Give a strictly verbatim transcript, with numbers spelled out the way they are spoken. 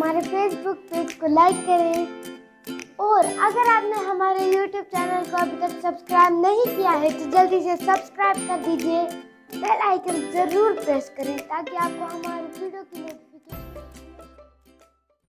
हमारे Facebook page को like करें और अगर आपने हमारे यूट्यूब चैनल को अभी तक सब्सक्राइब नहीं किया है तो जल्दी से सब्सक्राइब कर दीजिए। बेल आइकन ज़रूर प्रेस करें ताकि आपको हमारी वीडियो की